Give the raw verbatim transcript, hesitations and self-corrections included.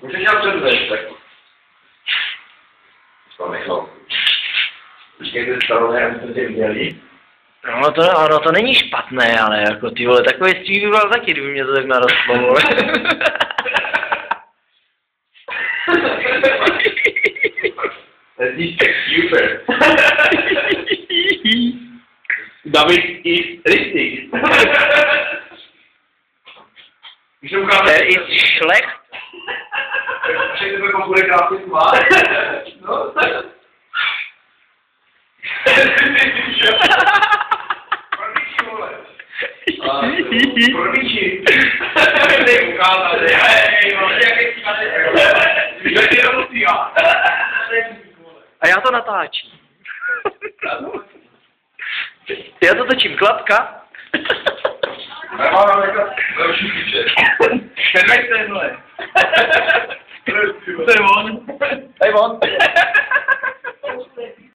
Můžeš dělat předvést, tak. To nechal. Počkej, ty starové, aby jsme tě viděli. No to, ono to není špatné, ale jako ty vole, takový střík by byl taky, kdyby mě to tak narostlo, vole. That is super. David is richtig. Můžu ukázat? Der ist schlecht. Všechny to jako bude krásně smát. No, Kormiči, vole. Kormiči. Nech ukázat. Hej, vole, jaké stímaty. Víš, jak je to musíma. A já to natáčím. Já to točím, klapka. Mám jako další píče. Předveď tenhle. To je on. To je on.